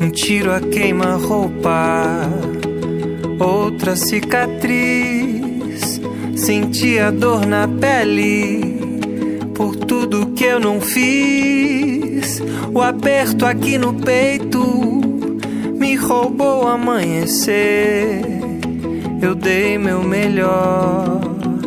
Um tiro a queima-roupa, outra cicatriz. Senti a dor na pele por tudo que eu não fiz. O aperto aqui no peito me roubou o amanhecer. Eu dei meu melhor.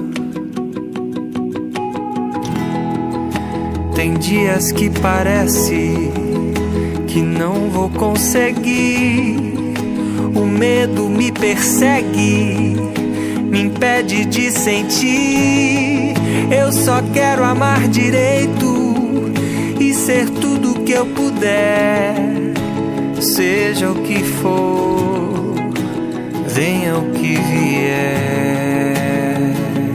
Tem dias que parece que não vou conseguir. O medo me persegue, me impede de sentir. Eu só quero amar direito e ser tudo que eu puder. Seja o que for, venha o que vier.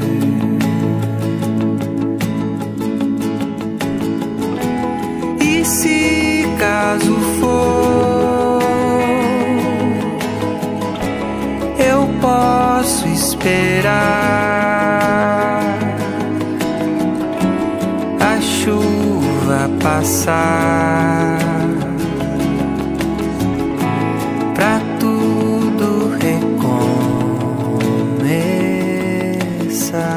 E se caso for, eu posso esperar a chuva passar pra tudo recomeçar.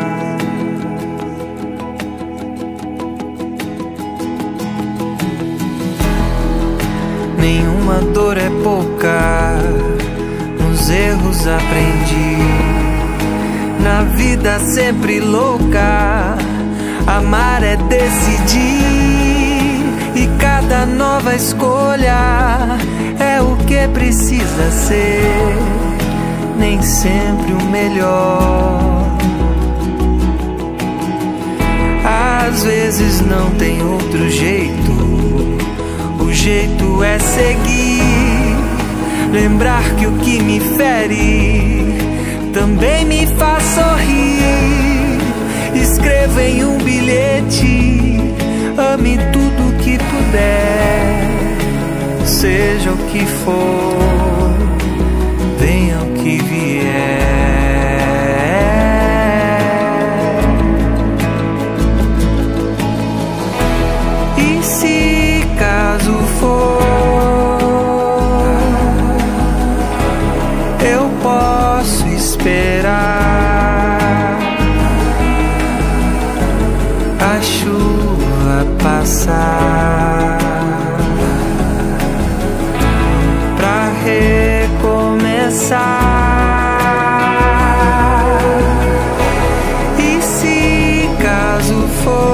Nenhuma dor é pouca, nos erros aprendi. Na vida sempre louca, amar é decidir. E cada nova escolha é o que precisa ser, nem sempre o melhor. Às vezes não tem outro jeito, o jeito é seguir. Lembrar que o que me fere também me faz sorrir. Escreva em um bilhete: ame tudo que puder. Seja o que for, venha o que vier. E se caso for, eu posso esperar a chuva passar pra recomeçar. E se caso for,